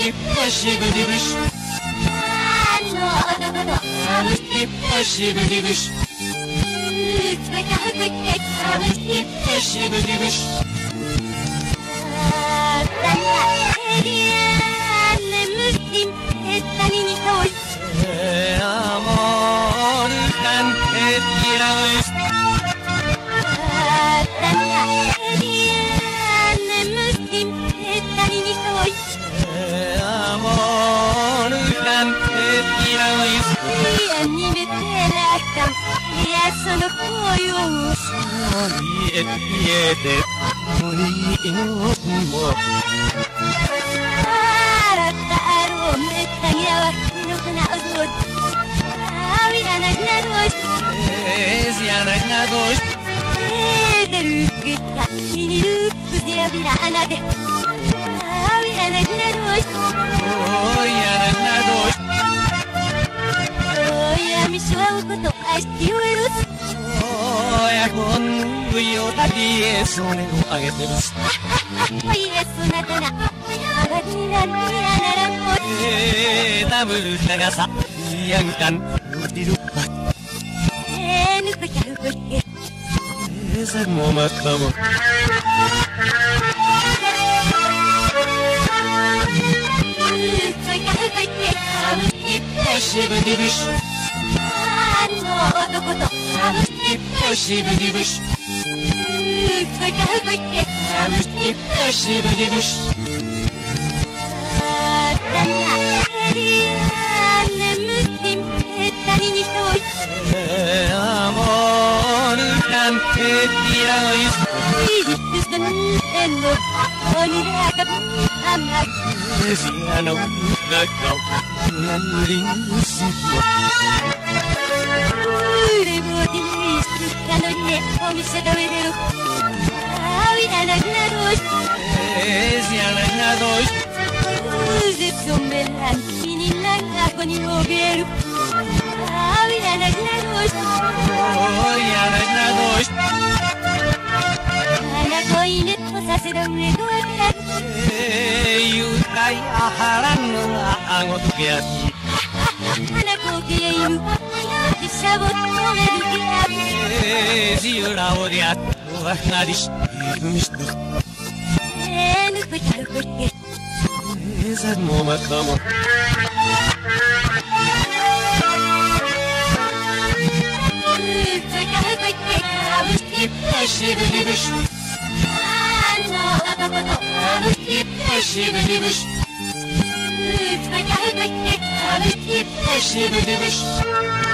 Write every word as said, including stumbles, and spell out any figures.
きっぱしぶりぶしあの男とあぶきっぱしぶりぶしつべたふくってあぶきっぱしぶりぶしあったらエリアねむしんえったににといえあもるかんえきらうしあったらエリアねむしんえったににといえあもるかんえきらうしいやにめてらかんいやその声を見え見えてもういいのもあらたあろうめったにあわきのかなうぞあみらなくなどうしえーしやないなどうしえーでるくったきにるくじやびらあなであみらなくなどうしおいやないなどうしおやみしわおこと愛して言えるおやこんぶよだりえそれをあげてるしおいえそなたなあがになにやならもえーダブルだがさやんかんうてるばえーぬくちゃふくってえーさもまたもあぶきっぱしぶりぶしあの男とあぶきっぱしぶりぶしつべたふくってあぶきっぱしぶりぶしあったらエリアねむしんえったににといえーあもるかんえきらうし Iistusten endo, oni rääkät ämmät. Siano nakau nanrinsi Yhden vuotin istukan on ne omissa kavereru. Aavina nagnadois. Siano nadois Uuset sommellaan, minillään ahkoni ogeru. Aavina nagnadois. Siano nadois Aina koinet osasedamme tuotat. Yukai aharan angot kiasi Aina kokeilu, disabot koveru kiat. Siura odiat Vahnadis Mistu Enu kotarukotte. Esat momakamo Şibiribiş Şibiribiş Şibiribiş